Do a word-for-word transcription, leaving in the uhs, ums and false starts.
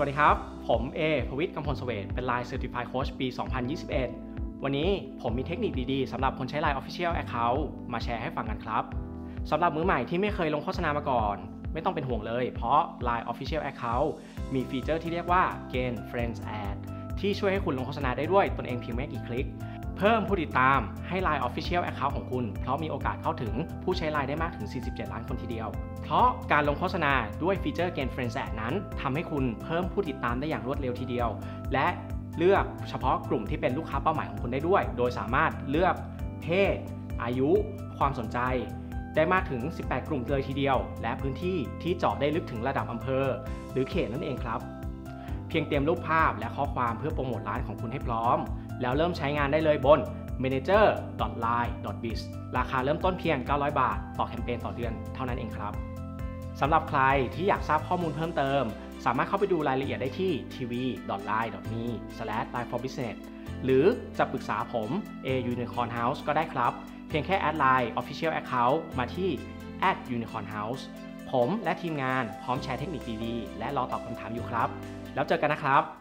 วัสดีครับผมเอพวิทย์กำพลเสวตเป็น ไลน์ Certified Coach ปี สองพันยี่สิบเอ็ด วันนี้ผมมีเทคนิคดีๆสำหรับคนใช้ ไลน์ Official Account มาแชร์ให้ฟังกันครับสำหรับมือใหม่ที่ไม่เคยลงโฆษณามาก่อนไม่ต้องเป็นห่วงเลยเพราะ ไลน์ Official Account มีฟีเจอร์ที่เรียกว่า Gain Friends Ad ที่ช่วยให้คุณลงโฆษณาได้ด้วยตนเองเพียงไม่กี่คลิกเพิ่มผู้ติดตามให้ ไลน์ Official Account ของคุณเพราะมีโอกาสเข้าถึงผู้ใช้ ไลน์ ได้มากถึงสี่สิบเจ็ดล้านคนทีเดียวเพราะการลงโฆษณาด้วยฟีเจอร์ Gain Friends Ad นั้นทำให้คุณเพิ่มผู้ติดตามได้อย่างรวดเร็วทีเดียวและเลือกเฉพาะกลุ่มที่เป็นลูกค้าเป้าหมายของคุณได้ด้วยโดยสามารถเลือกเพศอายุความสนใจได้มากถึงสิบแปดกลุ่มเลยทีเดียวและพื้นที่ที่เจาะได้ลึกถึงระดับอำเภอหรือเขตนั่นเองครับเพียงเตรียมรูปภาพและข้อความเพื่อโปรโมทร้านของคุณให้พร้อมแล้วเริ่มใช้งานได้เลยบน แมเนเจอร์ ดอท ไลน์ ดอท บิส ราคาเริ่มต้นเพียงเก้าร้อยบาทต่อแคมเปญต่อเดือนเท่านั้นเองครับสำหรับใครที่อยากทราบข้อมูลเพิ่มเติมสามารถเข้าไปดูรายละเอียดได้ที่ ที วี ดอท ไลน์ ดอท มี สแลช ไลน์ ฟอร์ บิสเนส หรือจะปรึกษาผม A Unicorn House ก็ได้ครับเพียงแค่แอดไลน์ Official Account มาที่ แอท ยูนิคอร์น เฮาส์ ผมและทีมงานพร้อมแชร์เทคนิคดีๆและรอตอบคำถามอยู่ครับแล้วเจอกันนะครับ